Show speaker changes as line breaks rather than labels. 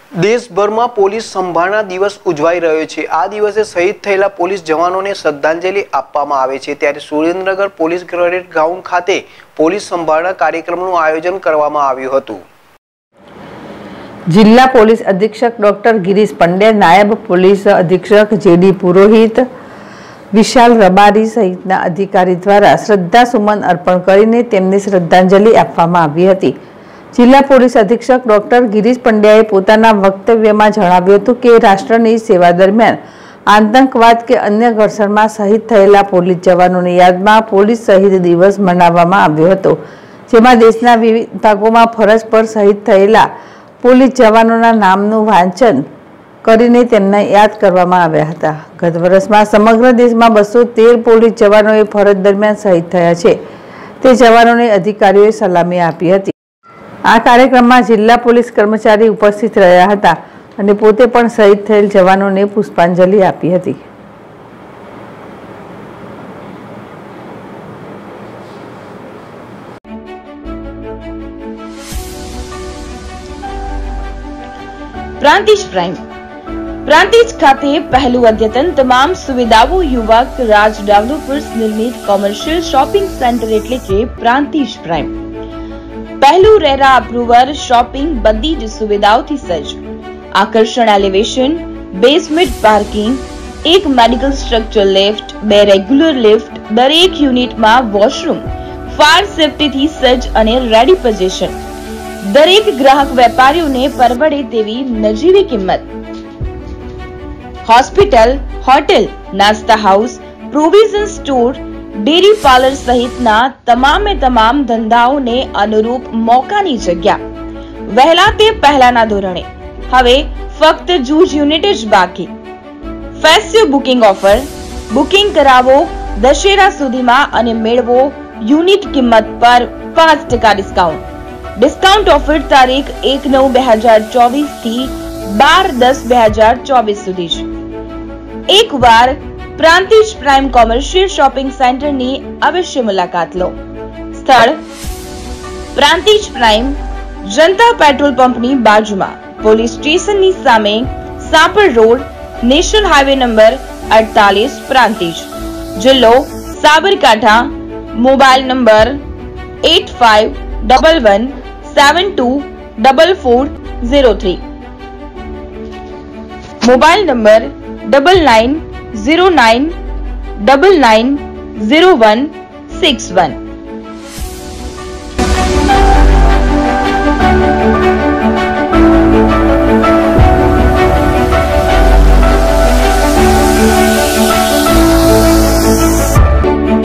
દેશભરમાં પોલીસ સંભાળના દિવસ ઉજવાઈ રહ્યો છે। આ દિવસે શહીદ થયેલા પોલીસ જવાનોને શ્રદ્ધાંજલિ આપવામાં આવે છે। ત્યારે સુરેન્દ્રનગર પોલીસ પરેડ ગ્રાઉન્ડ ખાતે પોલીસ સંભાળના કાર્યક્રમનું આયોજન કરવામાં આવ્યું હતું।
જિલ્લા પોલીસ અધિક્ષક ડોક્ટર ગિરીશ પંડ્યા, નાયબ પોલીસ અધિક્ષક જેડી પુરોહિત, વિશાલ રબારી સહિતના અધિકારી દ્વારા શ્રદ્ધાસુમન અર્પણ કરીને તેમને શ્રદ્ધાંજલિ આપવામાં આવી હતી। જિલ્લા પોલીસ અધિક્ષક ડોક્ટર ગિરીશ પંડ્યાએ પોતાના વક્તવ્યમાં જણાવ્યું હતું કે રાષ્ટ્રની સેવા દરમિયાન આતંકવાદ કે અન્ય ઘર્ષણમાં શહીદ થયેલા પોલીસ જવાનોની યાદમાં પોલીસ શહીદ દિવસ મનાવવામાં આવ્યો હતો, જેમાં દેશના વિવિધ ભાગોમાં ફરજ પર શહીદ થયેલા પોલીસ જવાનોના નામનું વાંચન કરીને તેમને યાદ કરવામાં આવ્યા હતા। ગત વર્ષમાં સમગ્ર દેશમાં 213 પોલીસ જવાનોએ ફરજ દરમિયાન શહીદ થયા છે, તે જવાનોને અધિકારીઓએ સલામી આપી હતી। આ કાર્યક્રમમાં જિલ્લા પોલીસ કર્મચારી ઉપસ્થિત રહ્યા હતા અને પોતે પણ શહીદ થયેલ જવાનોને પુષ્પાંજલિ આપી હતી।
પ્રાંતિજ પ્રાઇમ પ્રાંતિજ ખાતે પહેલું અદ્યતન તમામ સુવિધાઓ યુવક રાજ ડેવલપર્સ નિર્મિત કોમર્શિયલ શોપિંગ સેન્ટર એટલે કે પ્રાંતિજ પ્રાઇમ। પહેલું રેરા અપ્રુવર શોપિંગ બધી જ સુવિધાઓથી સજ્જ, આકર્ષણ એલિવેશન, બેઝમેન્ટ પાર્કિંગ, એક medical structure lift, 2 regular lift, દરેક યુનિટમાં વોશરૂમ, ફાયર સેફ્ટીથી સજ્જ અને રેડી પોઝિશન, દરેક ગ્રાહક વેપારીઓને પરવડે તેવી નજીવી કિંમત, હોસ્પિટલ, હોટેલ, નાસ્તા house, provision store, dairy parlour સહિતના તમામે તમામ ધંધાઓને અનુરૂપ મોકાની જગ્યા, વહેલા તે પહેલાના ધોરણે, હવે ફક્ત જૂજ યુનિટ જ બાકી। ફેસ્ટિવ બુકિંગ ઓફર, બુકિંગ કરાવો દશેરા સુધીમાં અને મેળવો યુનિટ કિંમત પર 5% ડિસ્કાઉન્ટ। ડિસ્કાઉન્ટ ઓફર તારીખ 1/9/2024 થી 12/10/2024 સુધી છે। એકવાર પ્રાંતિજ પ્રાઇમ કોમર્શિયલ શોપિંગ સેન્ટરની અવશ્ય મુલાકાત લો। સ્થળ પ્રાંતિજ પ્રાઇમ, જનતા પેટ્રોલ પંપની બાજુમાં, પોલીસ સ્ટેશનની સામે, Sapar road, national highway number 48, Prantij, જિલ્લો Sabarkantha. Mobile number 8511724403, mobile number 9909990161।